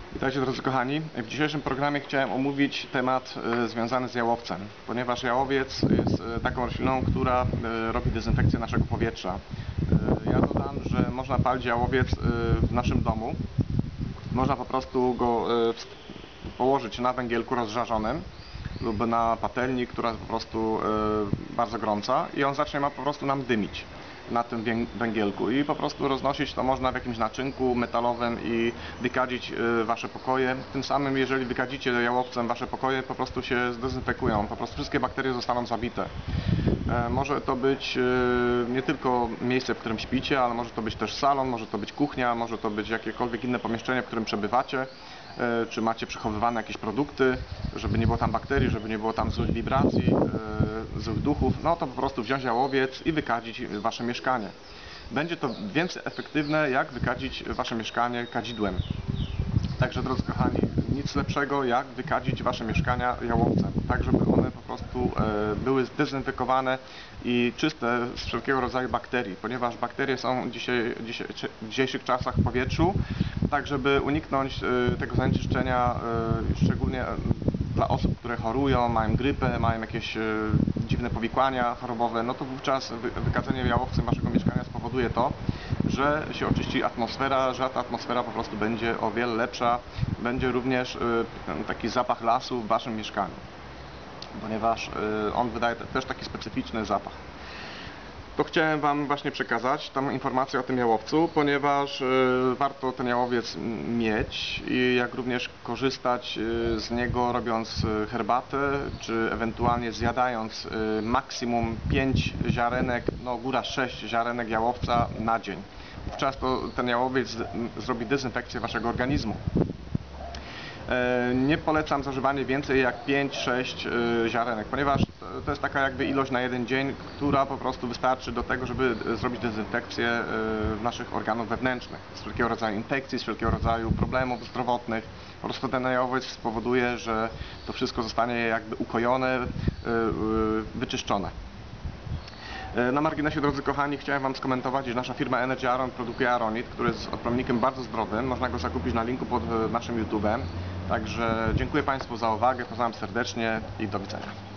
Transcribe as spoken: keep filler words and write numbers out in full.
Witajcie drodzy kochani. W dzisiejszym programie chciałem omówić temat y, związany z jałowcem, ponieważ jałowiec jest y, taką rośliną, która y, robi dezynfekcję naszego powietrza. Y, ja dodam, że można palić jałowiec y, w naszym domu. Można po prostu go y, położyć na węgielku rozżarzonym lub na patelni, która jest po prostu y, bardzo gorąca i on zacznie ma po prostu nam dymić na tym węgielku i po prostu roznosić to można w jakimś naczynku metalowym i wykadzić wasze pokoje. Tym samym, jeżeli wykadzicie jałowcem wasze pokoje, po prostu się zdezynfekują, po prostu wszystkie bakterie zostaną zabite. Może to być nie tylko miejsce, w którym śpicie, ale może to być też salon, może to być kuchnia, może to być jakiekolwiek inne pomieszczenie, w którym przebywacie, czy macie przechowywane jakieś produkty, żeby nie było tam bakterii, żeby nie było tam złych wibracji, złych duchów, no to po prostu wziąć jałowiec i wykadzić wasze mieszkanie. Będzie to więcej efektywne, jak wykadzić wasze mieszkanie kadzidłem. Także drodzy kochani, nic lepszego jak wykadzić wasze mieszkania jałowcem, tak żeby one po prostu e, były zdezynfekowane i czyste z wszelkiego rodzaju bakterii, ponieważ bakterie są dzisiaj, dzisiaj, w dzisiejszych czasach w powietrzu, tak żeby uniknąć e, tego zanieczyszczenia, e, szczególnie dla osób, które chorują, mają grypę, mają jakieś e, dziwne powikłania chorobowe, no to wówczas wy, wykadzenie jałowcem waszego mieszkania spowoduje to, że się oczyści atmosfera, że ta atmosfera po prostu będzie o wiele lepsza, będzie również y, taki zapach lasu w waszym mieszkaniu, ponieważ y, on wydaje też taki specyficzny zapach. To chciałem wam właśnie przekazać tą informację o tym jałowcu, ponieważ y, warto ten jałowiec mieć i jak również korzystać y, z niego robiąc y, herbatę, czy ewentualnie zjadając y, maksimum pięć ziarenek, no góra sześć ziarenek jałowca na dzień. Wówczas to ten jałowiec zrobi dezynfekcję waszego organizmu. Nie polecam zażywanie więcej jak pięć sześć ziarenek, ponieważ to jest taka jakby ilość na jeden dzień, która po prostu wystarczy do tego, żeby zrobić dezynfekcję naszych organów wewnętrznych, z wszelkiego rodzaju infekcji, z wszelkiego rodzaju problemów zdrowotnych. Po prostu ten jałowiec spowoduje, że to wszystko zostanie jakby ukojone, wyczyszczone. Na marginesie, drodzy kochani, chciałem wam skomentować, że nasza firma Energy Aron produkuje aronit, który jest odprownikiem bardzo zdrowym. Można go zakupić na linku pod naszym YouTube'em. Także dziękuję Państwu za uwagę, pozdrawiam serdecznie i do widzenia.